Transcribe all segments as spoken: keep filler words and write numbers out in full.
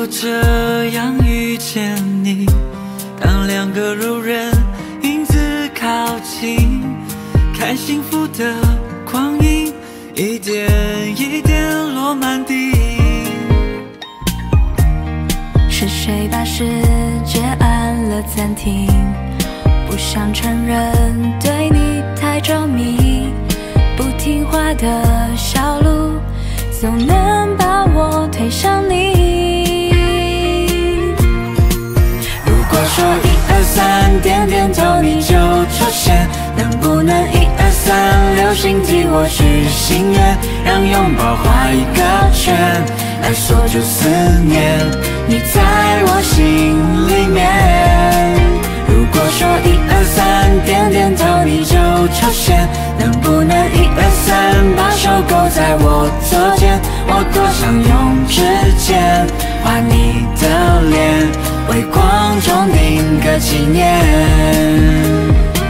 就这样遇见你，当两个路人影子靠近，看幸福的光影一点一点落满地。 是谁把世界按了暂停？不想承认对你太着迷，不听话的小路总能把我推向你。如果说一二三点点头你就出现，能不能一二三流星替我许心愿，让拥抱画一个圈来锁住思念，你在我心里面。如果说一二三点点头你就出现，能不能一二三把手勾在我左肩，我多想用指尖画你的脸，微光中定格纪念。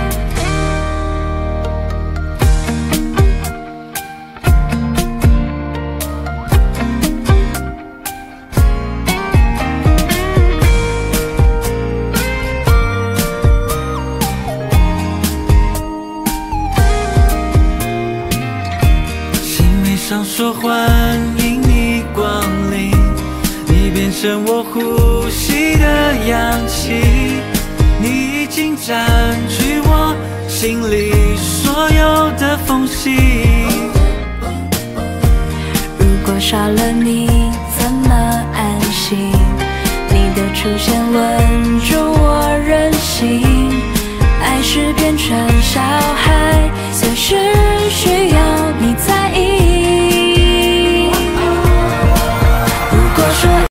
上说欢迎你光临，你变成我呼吸的氧气，你已经占据我心里所有的缝隙。 如果少了你怎么安心？你的出现温